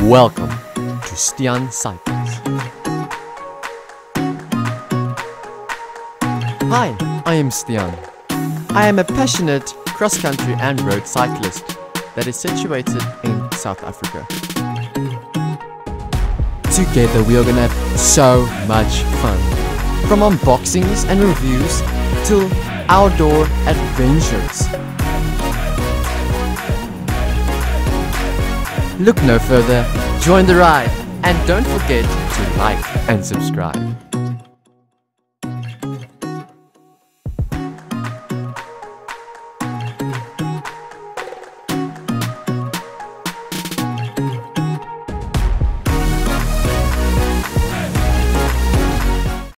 Welcome to STIAAN Cycles. Hi, I am Stian. I am a passionate cross-country and road cyclist that is situated in South Africa. Together we are gonna have so much fun, from unboxings and reviews till outdoor adventures. Look no further, join the ride, and don't forget to like and subscribe.